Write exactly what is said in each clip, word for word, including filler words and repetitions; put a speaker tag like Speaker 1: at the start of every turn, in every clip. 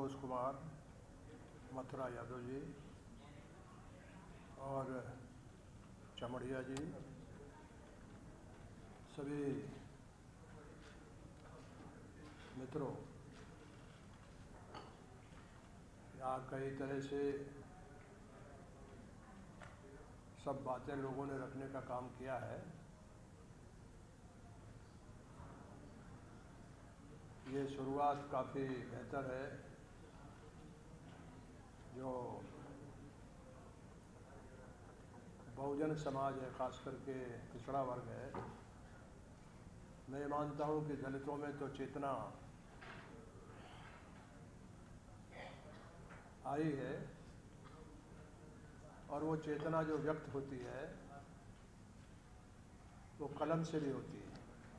Speaker 1: संतोष कुमार, मथुरा यादव जी और चमड़िया जी, सभी मित्रों, यहाँ कई तरह से सब बातें लोगों ने रखने का काम किया है। ये शुरुआत काफ़ी बेहतर है। जो बहुजन समाज है, ख़ास करके पिछड़ा वर्ग है, मैं मानता हूँ कि दलितों में तो चेतना आई है और वो चेतना जो व्यक्त होती है वो कलम से भी होती है,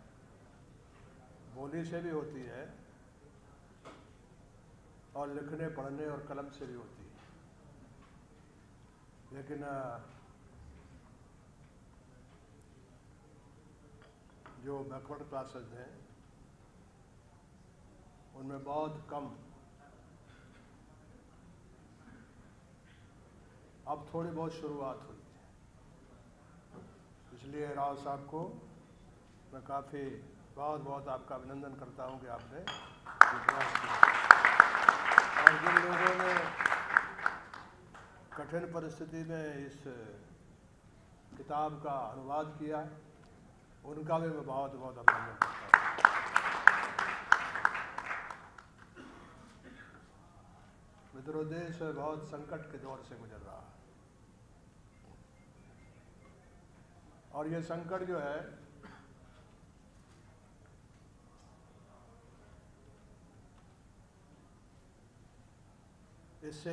Speaker 1: बोली से भी होती है और लिखने पढ़ने और कलम से भी होती है। लेकिन जो बैकवर्ड क्लासेस हैं उनमें बहुत कम, अब थोड़ी बहुत शुरुआत हुई है। इसलिए राव साहब को मैं काफ़ी बहुत बहुत आपका अभिनंदन करता हूं कि आपने ये प्रयास किया। और जिन लोगों ने कठिन परिस्थिति में इस किताब का अनुवाद किया उनका भी मैं बहुत बहुत अभिनंदन करता हूँ। मित्रों, देश बहुत संकट के दौर से गुजर रहा है और ये संकट जो है इससे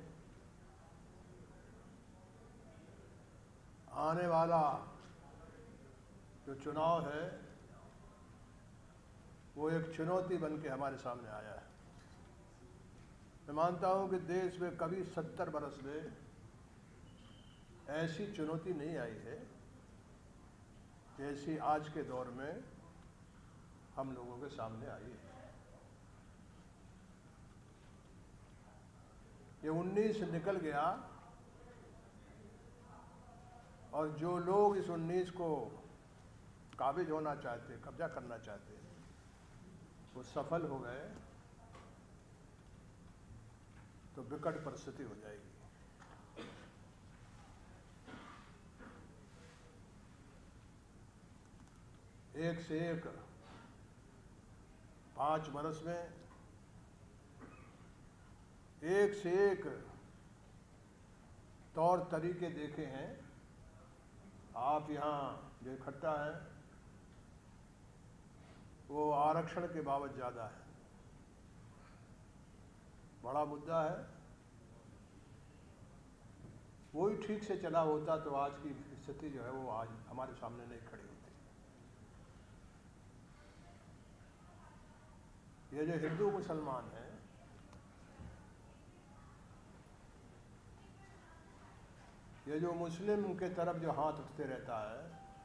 Speaker 1: आने वाला जो चुनाव है वो एक चुनौती बन के हमारे सामने आया है। मैं मानता हूं कि देश में कभी सत्तर बरस में ऐसी चुनौती नहीं आई है जैसी आज के दौर में हम लोगों के सामने आई है। ये उन्नीस निकल गया और जो लोग इस उन्नीस को काबिज होना चाहते, कब्जा करना चाहते, वो सफल हो गए तो विकट परिस्थिति हो जाएगी। एक से एक पाँच बरस में एक से एक तौर तरीके देखे हैं। आप यहाँ जो इकट्ठा है वो आरक्षण के बाबत ज़्यादा है, बड़ा मुद्दा है। वो ही ठीक से चला होता तो आज की स्थिति जो है वो आज हमारे सामने नहीं खड़ी होती। ये जो हिंदू मुसलमान हैं, ये जो मुस्लिम के तरफ जो हाथ उठते रहता है,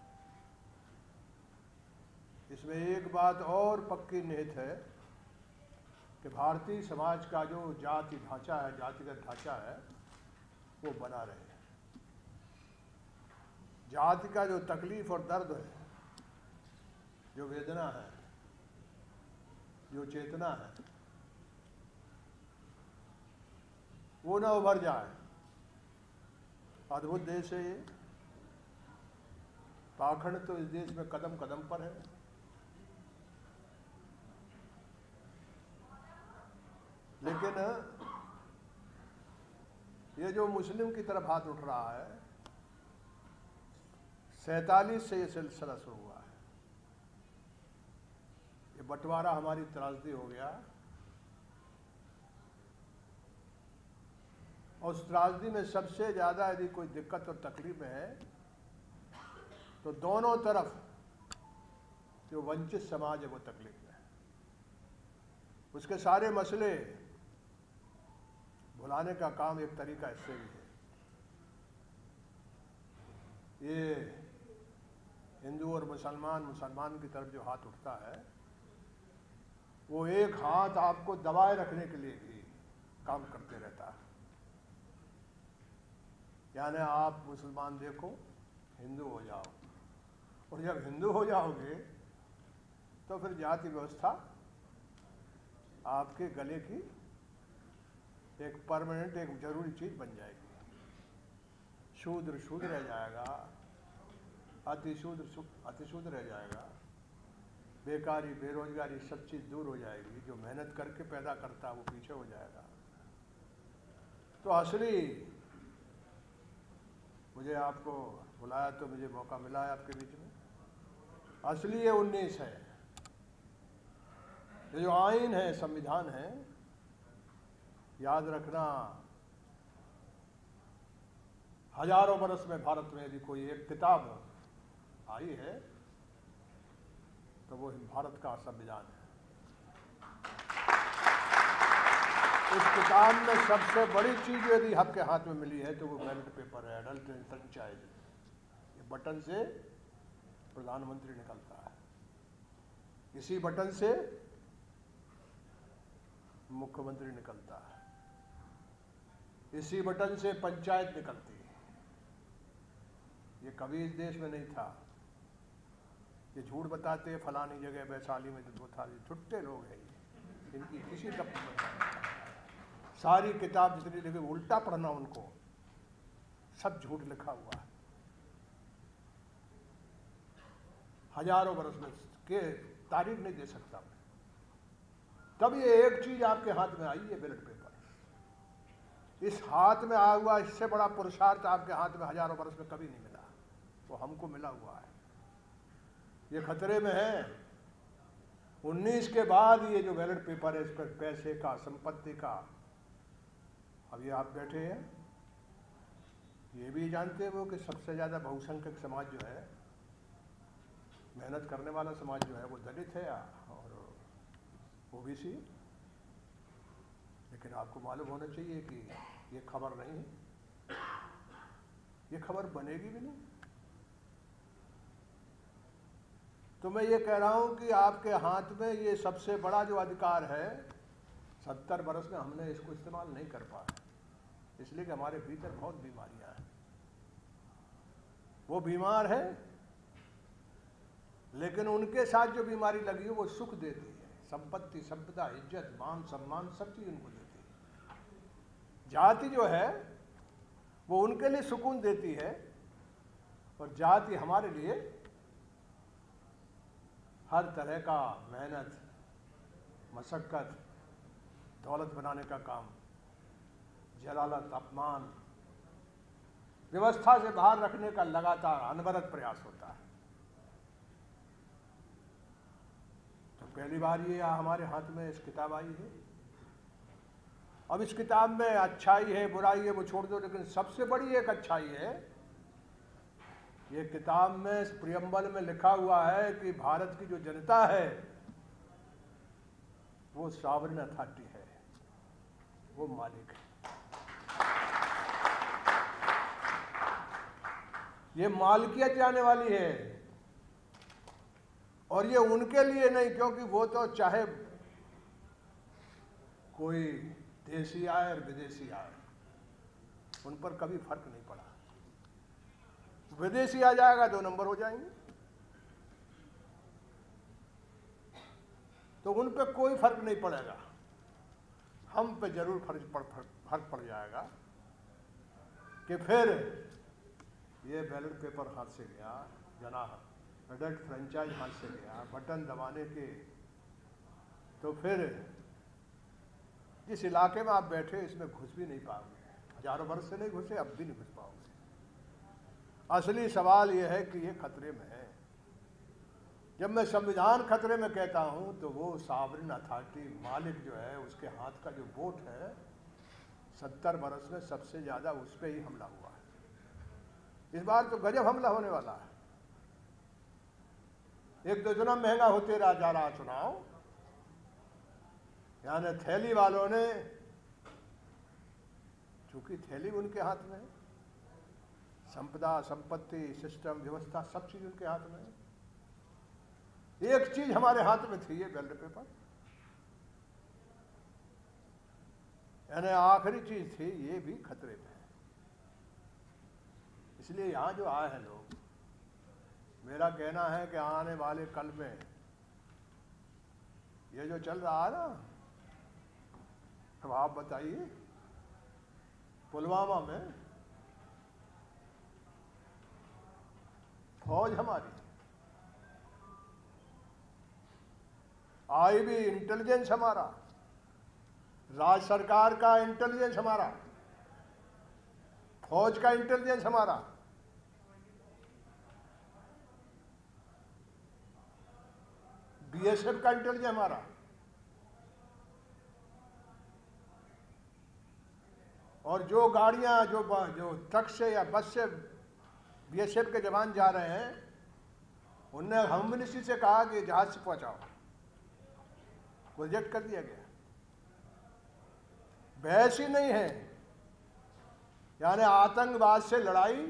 Speaker 1: इसमें एक बात और पक्की निहित है कि भारतीय समाज का जो जाति ढांचा है, जातिगत ढांचा है, वो बना रहे। जाति का जो तकलीफ और दर्द है, जो वेदना है, जो चेतना है, वो ना उभर जाए। अद्भुत देश है ये। पाखंड तो इस देश में कदम कदम पर है। लेकिन ये जो मुस्लिम की तरफ हाथ उठ रहा है, सैंतालीस से ये सिलसिला शुरू हुआ है। ये बंटवारा हमारी त्रासदी हो गया और उस त्रासदी में सबसे ज़्यादा यदि कोई दिक्कत और तकलीफ में है तो दोनों तरफ जो वंचित समाज है वो तकलीफ में है। उसके सारे मसले भुलाने का काम एक तरीका इससे भी है। ये हिंदू और मुसलमान मुसलमान की तरफ जो हाथ उठता है वो एक हाथ आपको दबाए रखने के लिए भी काम करते रहता है। यानी आप मुसलमान देखो, हिंदू हो जाओ, और जब हिंदू हो जाओगे तो फिर जाति व्यवस्था आपके गले की एक परमानेंट, एक जरूरी चीज बन जाएगी। शूद्र शूद्र रह जाएगा, अतिशूद्र अतिशूद्र रह जाएगा, बेकारी बेरोजगारी सब चीज दूर हो जाएगी। जो मेहनत करके पैदा करता वो पीछे हो जाएगा। तो असली, मुझे आपको बुलाया तो मुझे मौका मिला है आपके बीच में, असली ये उन्नीस है। ये जो आइन है, संविधान है, याद रखना हजारों बरस में भारत में यदि कोई एक किताब आई है तो वो भारत का संविधान है। इस किताब में सबसे बड़ी चीज यदि आपके हाथ में मिली है तो वो बैलेट पेपर है, अडल्ट फ्रेंचाइज। ये बटन से प्रधानमंत्री निकलता है, इसी बटन से मुख्यमंत्री निकलता है, इसी बटन से पंचायत निकलती है। ये कभी इस देश में नहीं था। ये झूठ बताते फलानी जगह वैशाली में तो था, छुट्टे लोग हैं ये, इनकी किसी तक सारी किताब जितनी लिखी उल्टा पढ़ना उनको, सब झूठ लिखा हुआ है। हजारों बरस में के तारीख नहीं दे सकता मैं। तब ये एक चीज आपके हाथ में आई है, बैलेट पेपर। इस हाथ में आया हुआ इससे बड़ा पुरुषार्थ आपके हाथ में हजारों बरस में कभी नहीं मिला, वो हमको मिला हुआ है। ये खतरे में है। उन्नीस के बाद ये जो बैलेट पेपर है, इस पर पैसे का, संपत्ति का, अब ये आप बैठे हैं, ये भी जानते हो कि सबसे ज्यादा बहुसंख्यक समाज जो है, मेहनत करने वाला समाज जो है, वो दलित है और ओबीसी। लेकिन आपको मालूम होना चाहिए कि ये खबर नहीं है, ये खबर बनेगी भी नहीं। तो मैं ये कह रहा हूं कि आपके हाथ में ये सबसे बड़ा जो अधिकार है, सत्तर बरस में हमने इसको इस्तेमाल नहीं कर पाया, इसलिए कि हमारे भीतर बहुत बीमारियां हैं। वो बीमार है, लेकिन उनके साथ जो बीमारी लगी है वो सुख देती है। संपत्ति, संपदा, इज्जत, मान, सम्मान सब चीज उनको देती है। जाति जो है वो उनके लिए सुकून देती है, और जाति हमारे लिए हर तरह का मेहनत, मशक्कत, दौलत बनाने का काम, जलालत, अपमान, व्यवस्था से बाहर रखने का लगातार अनवरत प्रयास होता है। तो पहली बार ये हमारे हाथ में इस किताब आई है। अब इस किताब में अच्छाई है, बुराई है, वो छोड़ दो, लेकिन सबसे बड़ी एक अच्छाई है, ये किताब में प्रियम्बल में लिखा हुआ है कि भारत की जो जनता है वो सॉवरेन अथॉरिटी है, वो मालिक है। ये मालिकियत जाने वाली है, और ये उनके लिए नहीं, क्योंकि वो तो चाहे कोई देशी आए और विदेशी आए, उन पर कभी फर्क नहीं पड़ा। विदेशी आ जाएगा दो नंबर हो जाएंगे, तो उन पे कोई फर्क नहीं पड़ेगा। हम पे जरूर फर्क पड़ फर्क पड़ जाएगा कि फिर ये बैलेट पेपर हाथ से गया, जना अडल्ट फ्रेंचाइज हाथ से गया, बटन दबाने के, तो फिर जिस इलाके में आप बैठे इसमें घुस भी नहीं पाओगे। हजारों वर्ष से नहीं घुसे, अब भी नहीं घुस पाओगे। असली सवाल यह है कि ये खतरे में है। जब मैं संविधान खतरे में कहता हूं तो वो सॉवरेन अथॉरिटी, मालिक जो है, उसके हाथ का जो वोट है, सत्तर बरस में सबसे ज्यादा उस पर ही हमला हुआ है। इस बार तो गजब हमला होने वाला है। एक तो इतना महंगा होते रहा जा रहा चुनाव, यानी थैली वालों ने, चूंकि थैली उनके हाथ में है, संपदा, संपत्ति, सिस्टम, व्यवस्था सब चीज उनके हाथ में है। एक चीज हमारे हाथ में थी, ये बैलेट पेपर। यानी आखिरी चीज थी, ये भी खतरे में है। इसलिए यहाँ जो आए हैं लोग, मेरा कहना है कि आने वाले कल में ये जो चल रहा है ना, अब आप बताइए, पुलवामा में फौज हमारी, आई भी इंटेलिजेंस हमारा, राज्य सरकार का इंटेलिजेंस हमारा, फौज का इंटेलिजेंस हमारा, बीएसएफ का इंटेलिजेंस हमारा, और जो गाड़ियां जो जो ट्रक से या बस से बीएसएफ के जवान जा रहे हैं, उनने होम मिनिस्ट्री से कहा कि जहाज से पहुंचाओ, प्रोजेक्ट कर दिया गया। बहस ही नहीं है। यानी आतंकवाद से लड़ाई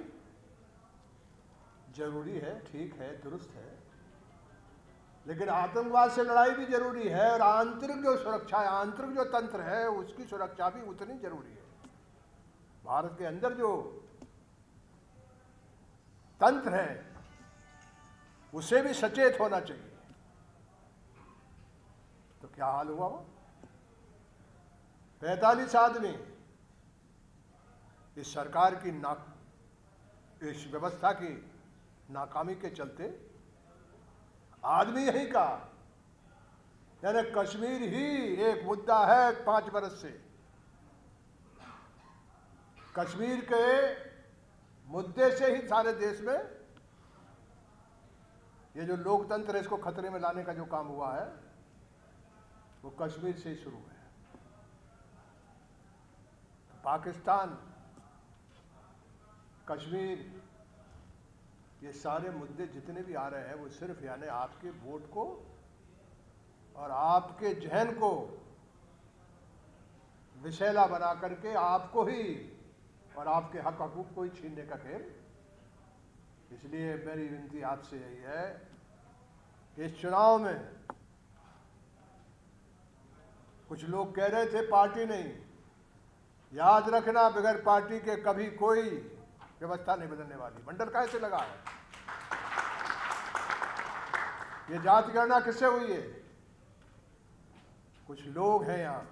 Speaker 1: जरूरी है, ठीक है, दुरुस्त है, लेकिन आतंकवाद से लड़ाई भी जरूरी है, और आंतरिक जो सुरक्षा है, आंतरिक जो तंत्र है, उसकी सुरक्षा भी उतनी जरूरी है। भारत के अंदर जो तंत्र है उसे भी सचेत होना चाहिए। तो क्या हाल हुआ वो? पैंतालीस आदमी इस सरकार की ना इस व्यवस्था की नाकामी के चलते, आदमी यही का, यानी कश्मीर ही एक मुद्दा है पांच बरस से। कश्मीर के मुद्दे से ही सारे देश में ये जो लोकतंत्र है इसको खतरे में लाने का जो काम हुआ है वो कश्मीर से ही शुरू है। तो पाकिस्तान, कश्मीर, ये सारे मुद्दे जितने भी आ रहे हैं वो सिर्फ यानी आपके वोट को और आपके जहन को विषैला बना करके आपको ही और आपके हक हकूक को ही छीनने का खेल। इसलिए मेरी विनती आपसे यही है कि इस चुनाव में कुछ लोग कह रहे थे पार्टी नहीं, याद रखना बगैर पार्टी के कभी कोई व्यवस्था नहीं बदलने वाली। मंडल कैसे लगा है? ये जाति गणना किससे हुई है? कुछ लोग हैं यहाँ,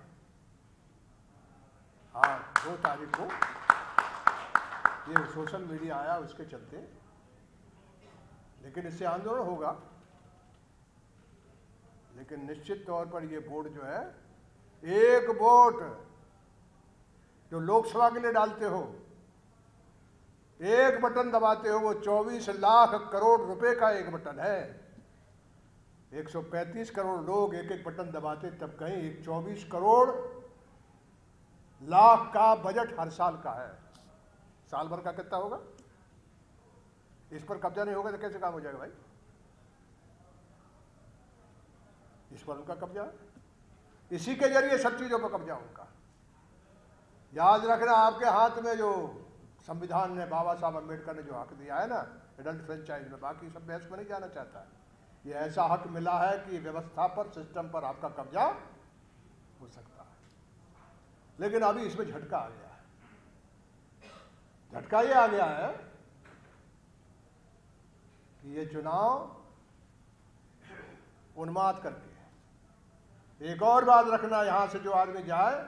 Speaker 1: हाँ, दो तारीख को ये सोशल मीडिया आया उसके चलते, लेकिन इससे आंदोलन होगा। लेकिन निश्चित तौर पर ये वोट जो है, एक वोट जो लोकसभा के लिए डालते हो, एक बटन दबाते हो, वो चौबीस लाख करोड़ रुपए का एक बटन है। एक सौ पैंतीस करोड़ लोग एक एक बटन दबाते तब कहीं एक चौबीस करोड़ लाख का बजट हर साल का है। साल भर का कितना होगा? इस पर कब्जा नहीं होगा तो कैसे काम हो जाएगा भाई? इस पर उनका कब्जा है, इसी के जरिए सब चीजों पर कब्जा उनका। याद रखना, आपके हाथ में जो संविधान ने, बाबा साहब अम्बेडकर ने जो हक दिया है ना एडल्ट फ्रेंचाइज में, बाकी सब बहस में नहीं जाना चाहता है, ये ऐसा हक मिला है कि व्यवस्था पर, सिस्टम पर आपका कब्जा हो सकता है। लेकिन अभी इसमें झटका आ गया है। झटका ये आ गया है कि ये चुनाव उन्माद करके, एक और बात रखना, यहां से जो आदमी जाए,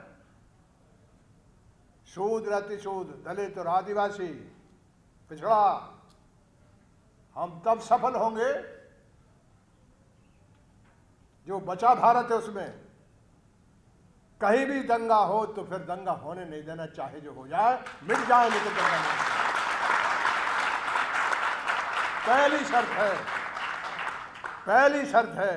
Speaker 1: शूद्र, अतिशूद्र, दलित और आदिवासी, पिछड़ा, हम तब सफल होंगे जो बचा भारत है उसमें कहीं भी दंगा हो तो फिर दंगा होने नहीं देना, चाहे जो हो जाए, मिट जाए, लेकिन दंगा नहीं। पहली शर्त है, पहली शर्त है,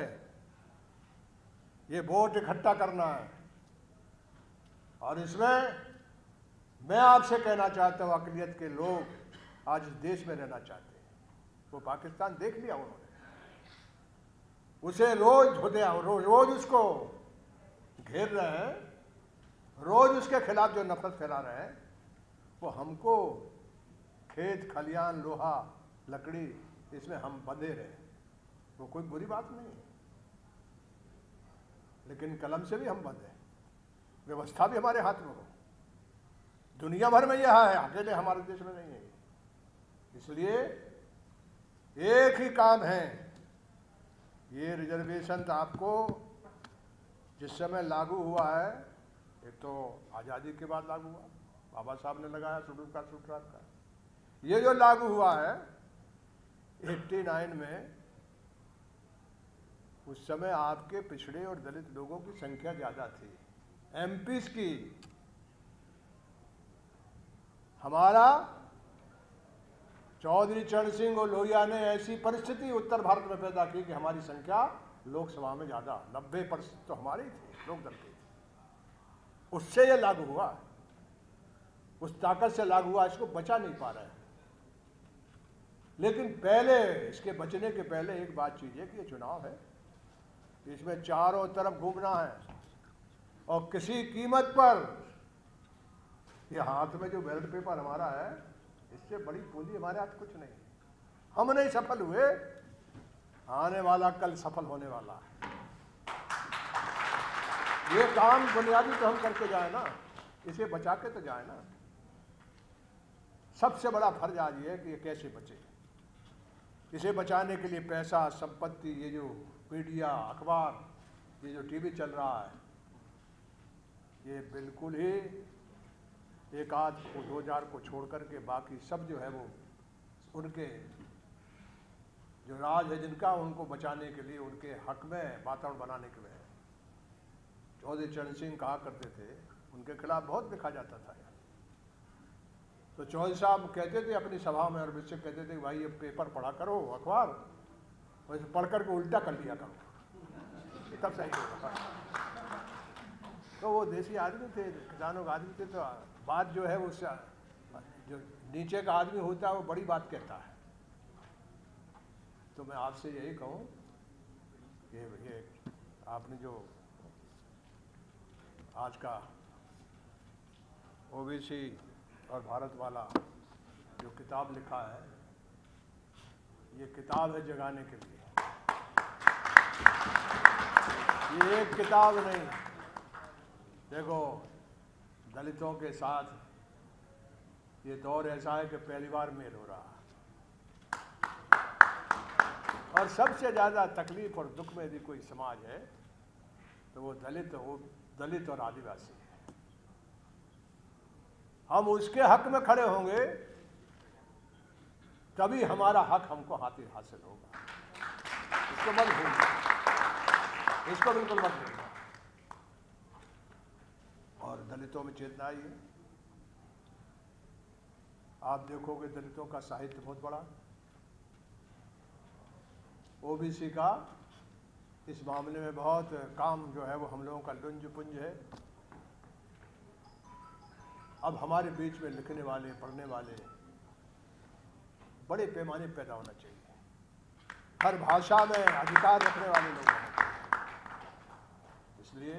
Speaker 1: ये वोट इकट्ठा करना है। और इसमें मैं आपसे कहना चाहता हूं, अक़लियत के लोग आज इस देश में रहना चाहते हैं, वो पाकिस्तान देख लिया उन्होंने, उसे रोज धोते, रोज रोज उसको घेर रहे हैं, रोज उसके खिलाफ जो नफरत फैला रहे हैं, वो हमको खेत खलियान, लोहा, लकड़ी, इसमें हम बंधे रहे, वो कोई बुरी बात नहीं है, लेकिन कलम से भी हम बंधे। व्यवस्था भी हमारे हाथ में हो। दुनिया भर में यह है, अकेले हमारे देश में नहीं है। इसलिए एक ही काम है, ये रिजर्वेशन तो आपको जिस समय लागू हुआ है, एक तो आज़ादी के बाद लागू हुआ, बाबा साहब ने लगाया शेड्यूल कास्ट शेड्यूल ट्राइब का। ये जो लागू हुआ है नवासी में, उस समय आपके पिछड़े और दलित लोगों की संख्या ज्यादा थी एमपीस की। हमारा चौधरी चरण सिंह और लोहिया ने ऐसी परिस्थिति उत्तर भारत में पैदा की कि हमारी संख्या लोकसभा में ज्यादा, नब्बे प्रतिशत तो हमारे ही थे, लोकदल के थे। उससे यह लागू हुआ, उस ताकत से लागू हुआ, इसको बचा नहीं पा रहे हैं। लेकिन पहले, इसके बचने के पहले एक बात चीज है कि ये चुनाव है, इसमें चारों तरफ घूमना है और किसी कीमत पर, ये हाथ में जो बैलेट पेपर हमारा है, इससे बड़ी पूंजी हमारे हाथ कुछ नहीं। हम नहीं सफल हुए, आने वाला कल सफल होने वाला है। ये काम बुनियादी तो हम करके जाए ना, इसे बचा के तो जाए ना। सबसे बड़ा फर्ज आज ये है कि ये कैसे बचे। इसे बचाने के लिए पैसा, संपत्ति, ये जो मीडिया, अखबार, ये जो टीवी चल रहा है, ये बिल्कुल ही एक आध को दो हजार को छोड़ करके बाकी सब जो है वो उनके जो राज है जिनका, उनको बचाने के लिए, उनके हक में वातावरण बनाने के लिए। चौधरी चरण सिंह कहा करते थे, उनके खिलाफ बहुत लिखा जाता था। तो चौधरी साहब कहते थे अपनी सभा में, और मुझसे कहते थे भाई ये पेपर पढ़ा करो, अखबार, वैसे पढ़ कर के उल्टा कर लिया करो, तब सही होगा। तो वो देसी आदमी थे, किसानों का आदमी थे, तो बात जो है वो जो नीचे का आदमी होता है वो बड़ी बात कहता है। तो मैं आपसे यही कहूँ कि ये आपने जो आज का ओबीसी और भारत वाला जो किताब लिखा है, ये किताब है जगाने के लिए। ये एक किताब नहीं, देखो दलितों के साथ ये दौर ऐसा है कि पहली बार मेल हो रहा है, और सबसे ज़्यादा तकलीफ और दुख में यदि कोई समाज है तो वो दलित वो दलित और आदिवासी है। हम उसके हक में खड़े होंगे तभी हमारा हक हमको हासिल हासिल होगा। इसको मत भूलना, इसको बिल्कुल मत भूलना। और दलितों में चेतना आई है। आप देखोगे दलितों का साहित्य बहुत बड़ा, ओबीसी का इस मामले में बहुत काम जो है वो हम लोगों का लुंज पुंज है। अब हमारे बीच में लिखने वाले, पढ़ने वाले बड़े पैमाने पर पैदा होना चाहिए। हर भाषा में अधिकार रखने वाले लोग होने चाहिए। इसलिए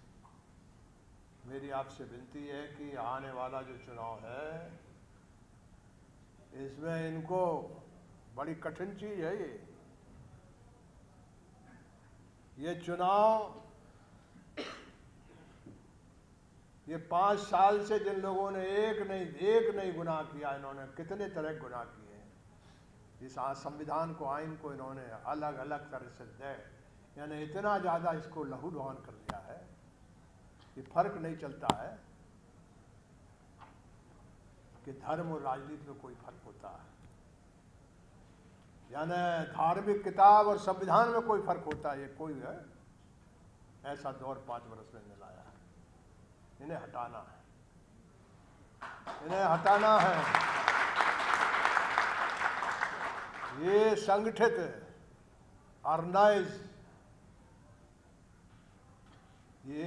Speaker 1: मेरी आपसे विनती है कि आने वाला जो चुनाव है, इसमें इनको बड़ी कठिन चीज है ये ये चुनाव। ये पाँच साल से जिन लोगों ने एक नहीं एक नहीं गुनाह किया, इन्होंने कितने तरह गुनाह किए हैं। इस संविधान को, आइन को इन्होंने अलग अलग तरह से दे, यानी इतना ज़्यादा इसको लहूलुहान कर दिया है कि फर्क नहीं चलता है कि धर्म और राजनीति में कोई फर्क होता है, यानी धार्मिक किताब और संविधान में कोई फर्क होता है। ये कोई है ऐसा दौर पाँच वर्ष में लाया है। इन्हें हटाना है, इन्हें हटाना है। ये संगठित ऑर्गेनाइज, ये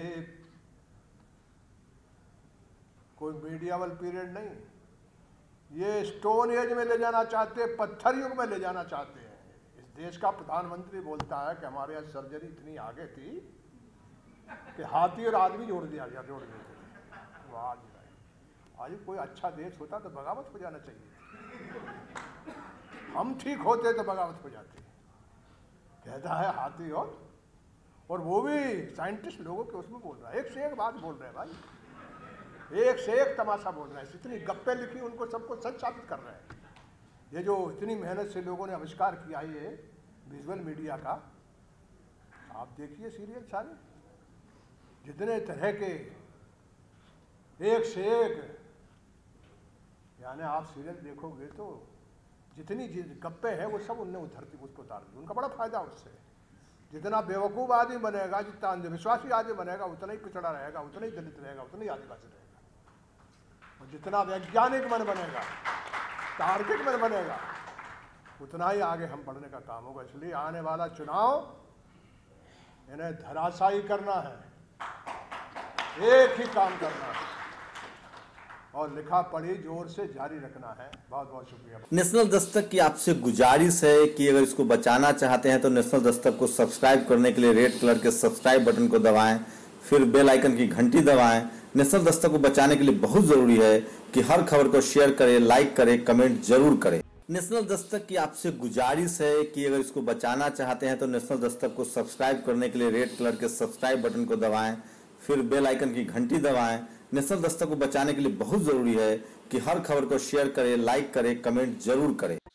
Speaker 1: कोई मीडियावल पीरियड नहीं, ये स्टोन एज में ले जाना चाहते हैं, पत्थर युग में ले जाना चाहते हैं। इस देश का प्रधानमंत्री बोलता है कि हमारे यहाँ सर्जरी इतनी आगे थी कि हाथी और आदमी जोड़ दिया गया, जोड़ देते थे। आज आज कोई अच्छा देश होता तो बगावत हो जाना चाहिए। हम ठीक होते तो बगावत हो जाती। कहता है हाथी और और वो भी साइंटिस्ट लोगों के उसमें बोल रहा है, एक से एक बात बोल रहे हैं भाई, एक से एक तमाशा बोल रहे हैं, इतनी गप्पे लिखी उनको सबको सच साबित कर रहे हैं। ये जो इतनी मेहनत से लोगों ने आविष्कार किया है ये विजुअल मीडिया का, आप देखिए सीरियल सारे जितने तरह के एक से एक, यानी आप सीरियल देखोगे तो जितनी गप्पे हैं वो सब उनने उधरती उसको उतार दी, उनका बड़ा फायदा उससे। जितना बेवकूफ़ आदमी बनेगा, जितना अंधविश्वासी आदमी बनेगा, उतना ही पिछड़ा रहेगा, उतना ही दलित रहेगा, उतना ही आदिवासी रहेगा। और जितना वैज्ञानिक मन बनेगा, तार्किक मन बनेगा, उतना ही आगे हम बढ़ने का काम होगा। इसलिए आने वाला चुनाव इन्हें धराशायी करना है, एक ही काम करना है और लिखा पढ़ी जोर से जारी रखना है। बहुत बहुत शुक्रिया।
Speaker 2: नेशनल दस्तक की आपसे गुजारिश है कि अगर इसको बचाना चाहते हैं तो नेशनल दस्तक को सब्सक्राइब करने के लिए रेड कलर के सब्सक्राइब बटन को दबाएं, फिर बेल आइकन की घंटी दबाएं। नेशनल दस्तक को बचाने के लिए बहुत जरूरी है कि हर खबर को शेयर करें, लाइक करें, कमेंट जरूर करें। नेशनल दस्तक की आपसे गुजारिश है कि अगर इसको बचाना चाहते हैं तो नेशनल दस्तक को सब्सक्राइब करने के लिए रेड कलर के सब्सक्राइब बटन को दबाएं, फिर बेल आइकन की घंटी दबाएं। नेशनल दस्तक को बचाने के लिए बहुत जरूरी है कि हर खबर को शेयर करें, लाइक करें, कमेंट जरूर करें।